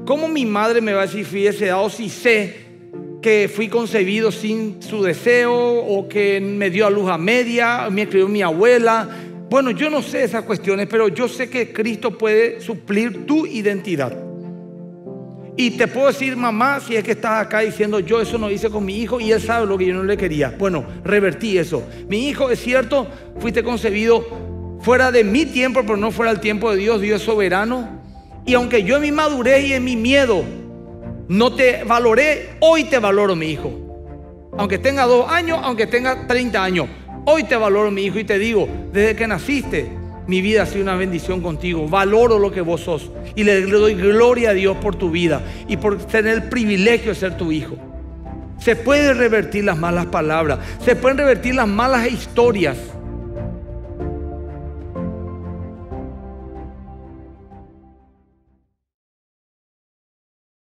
¿cómo mi madre me va a decir fui deseado si sé que fui concebido sin su deseo, o que me dio a luz a media, me crió mi abuela? Bueno, yo no sé esas cuestiones, pero yo sé que Cristo puede suplir tu identidad. Y te puedo decir, mamá, si es que estás acá diciendo, yo eso no hice con mi hijo y él sabe lo que yo no le quería. Bueno, revertí eso. Mi hijo, es cierto, fuiste concebido fuera de mi tiempo, pero no fuera el tiempo de Dios. Dios es soberano. Y aunque yo en mi madurez y en mi miedo no te valoré, hoy te valoro, mi hijo. Aunque tenga 2 años, aunque tenga 30 años, hoy te valoro, mi hijo, y te digo, desde que naciste, mi vida ha sido una bendición contigo. Valoro lo que vos sos y le doy gloria a Dios por tu vida y por tener el privilegio de ser tu hijo. Se pueden revertir las malas palabras, se pueden revertir las malas historias.